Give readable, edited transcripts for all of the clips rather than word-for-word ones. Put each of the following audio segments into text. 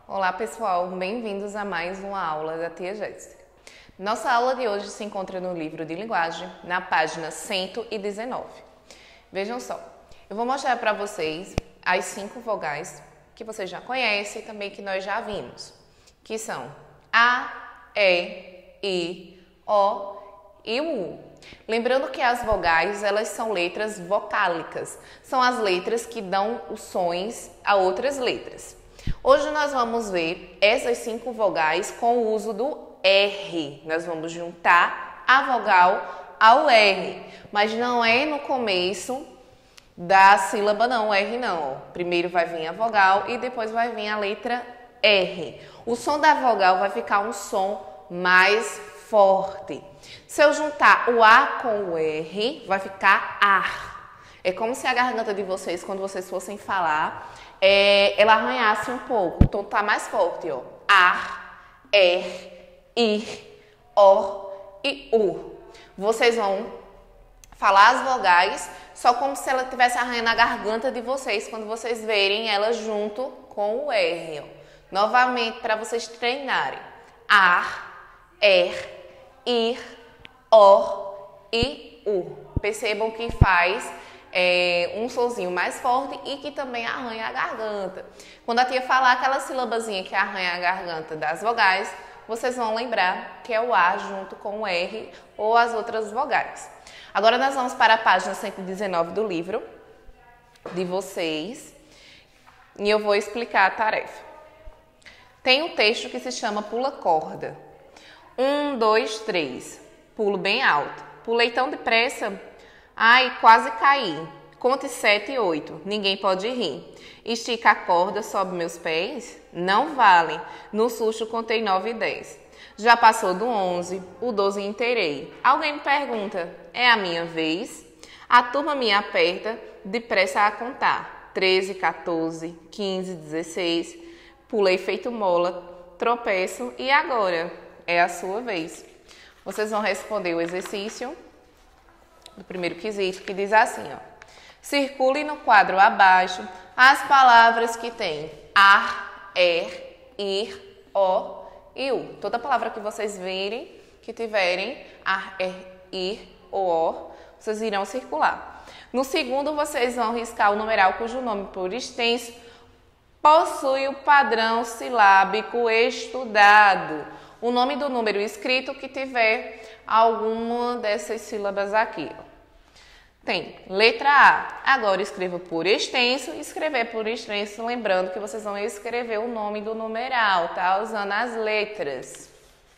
Olá pessoal, bem-vindos a mais uma aula da Tia Jéssica. Nossa aula de hoje se encontra no livro de linguagem, na página 119. Vejam só, eu vou mostrar para vocês as 5 vogais que vocês já conhecem e também que nós já vimos, que são A, E, I, O e o U. Lembrando que as vogais, elas são letras vocálicas, são as letras que dão os sons a outras letras. Hoje nós vamos ver essas 5 vogais com o uso do R. Nós vamos juntar a vogal ao R, mas não é no começo da sílaba não, o R não. Primeiro vai vir a vogal e depois vai vir a letra R. O som da vogal vai ficar um som mais forte. Se eu juntar o A com o R, vai ficar ar. É como se a garganta de vocês, quando vocês fossem falar, ela arranhasse um pouco. O tom tá mais forte, ó. Ar, I, O e U. Vocês vão falar as vogais só como se ela estivesse arranhando a garganta de vocês quando vocês verem ela junto com o R. Ó. Novamente, para vocês treinarem. Ar, I, O e U. Percebam que faz um sonzinho mais forte e que também arranha a garganta. Quando a tia falar aquela sílabazinha que arranha a garganta das vogais, vocês vão lembrar que é o A junto com o R ou as outras vogais. Agora nós vamos para a página 119 do livro de vocês e eu vou explicar a tarefa. Tem um texto que se chama Pula Corda. 1, 2, 3. Pulo bem alto. Pulei tão depressa. Ai, quase caí. Conte 7 e 8. Ninguém pode rir. Estica a corda, sobe meus pés. Não vale. No susto contei 9 e 10. Já passou do 11, o 12 inteirei. Alguém me pergunta, é a minha vez? A turma me aperta, depressa a contar. 13, 14, 15, 16. Pulei feito mola, tropeço e agora? É a sua vez. Vocês vão responder o exercício do primeiro quesito, que diz assim, ó. Circule no quadro abaixo as palavras que têm ar, ir, o e u. Toda palavra que vocês verem, que tiverem ar, ir ou o, vocês irão circular. No segundo, vocês vão riscar o numeral cujo nome por extenso possui o padrão silábico estudado. O nome do número escrito que tiver alguma dessas sílabas aqui. Ó. Tem letra A. Agora escreva por extenso. Escrever por extenso, lembrando que vocês vão escrever o nome do numeral, tá? Usando as letras.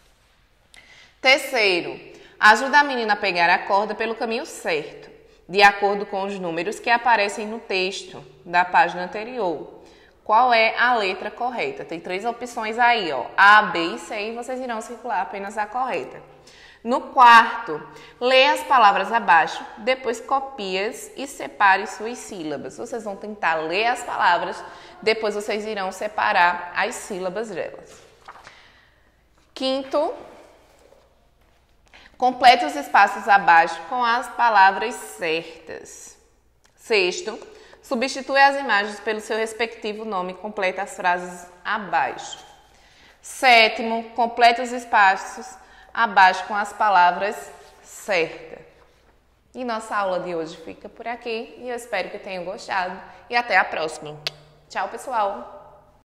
Terceiro, ajuda a menina a pegar a corda pelo caminho certo, de acordo com os números que aparecem no texto da página anterior. Qual é a letra correta? Tem 3 opções aí, ó. A, B e C, e vocês irão circular apenas a correta. No quarto, leia as palavras abaixo, depois copie-as e separe suas sílabas. Vocês vão tentar ler as palavras, depois vocês irão separar as sílabas delas. Quinto, complete os espaços abaixo com as palavras certas. Sexto, substitui as imagens pelo seu respectivo nome e completa as frases abaixo. Sétimo, complete os espaços abaixo com as palavras certas. E nossa aula de hoje fica por aqui e eu espero que tenham gostado e até a próxima. Tchau, pessoal!